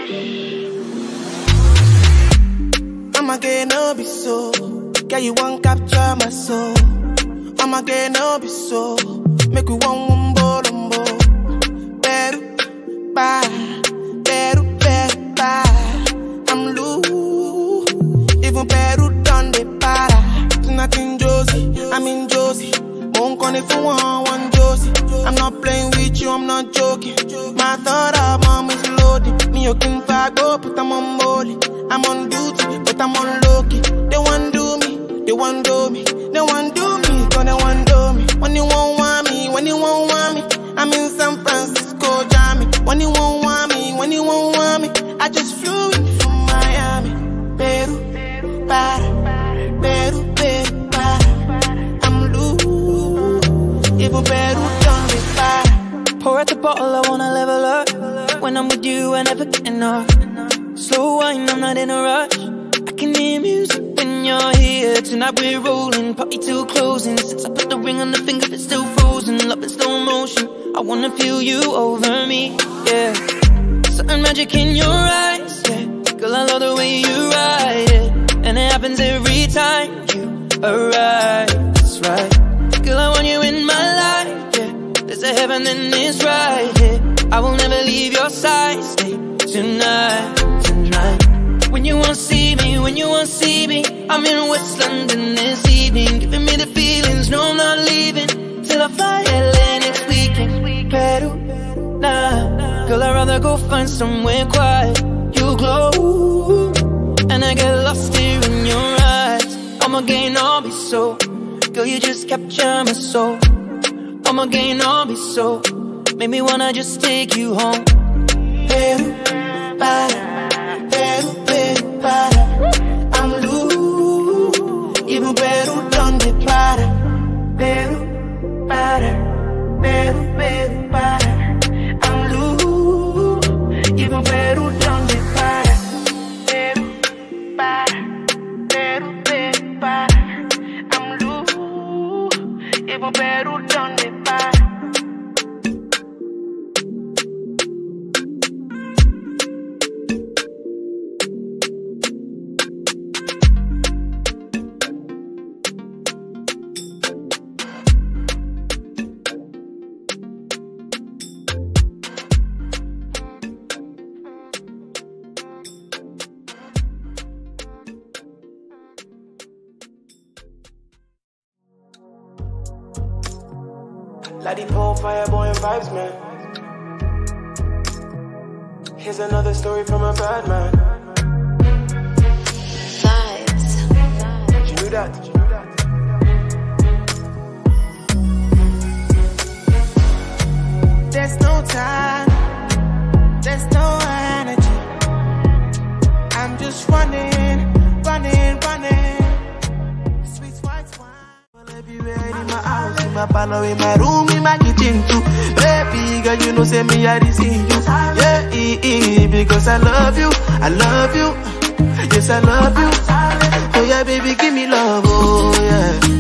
Omoge no be so, girl you won't capture my soul. Omoge no be so, make we one wombolombo. Peru, Peru, Peru, I'm loose. Even Peru done the para. Tonight in Jozi, I'm in Jozi. Won't call if you want Jozi. I'm not playing with you, I'm not joking. My thought of mom is loaded. Me okin fagbo, but I'm on molly. I'm on duty, but I'm on lowkey. They want do me, they want do me, they want do me, cause they want do me. When you won't want me, when you won't want me, I'm in San Francisco, Jammy. When you won't want me, when you won't want me, I just flew in from Miami. Peru, Peru, Peru, I'm loose. Even Peru done me para. Pour out the bottle, I wanna level up. When I'm with you, I never get enough. Slow wine, I'm not in a rush. I can hear music when you're here. Tonight we're rolling, party till closing. Since I put the ring on the finger, it's still frozen. Love in slow motion, I wanna feel you over me, yeah. Certain magic in your eyes, yeah. Girl, I love the way you ride it. And it happens every time you arrive, that's right. Girl, I want you in my life, yeah. There's a heaven and it's right here, yeah. I will never leave your side, stay tonight. When you won't see me, when you won't see me, I'm in West London this evening, giving me the feelings, no I'm not leaving, till I fly LA next weekend. Peru, nah, girl I'd rather go find somewhere quiet. You glow, and I get lost here in your eyes. Omoge no be so, girl you just capture my soul. Omoge no be so, make me wanna just take you home. Peru, Peru, Peru, I'm loose. Even Peru done the para. Peru, Peru, Peru, I'm loose. Even Peru done the para. Peru, Peru, I'm loose. Even Peru done the para. Like the poem, Fireboy and vibes, man. Here's another story from a bad man. Vibes. Did you know that? There's no time, there's no energy. I'm just running, running, running. Sweet white wine everywhere in my house, in my parlor, in my room, in my kitchen too. Baby girl, you know say me I see you. Yeah, because I love you, I love you. Yes, I love you. Oh yeah, baby, give me love, oh yeah.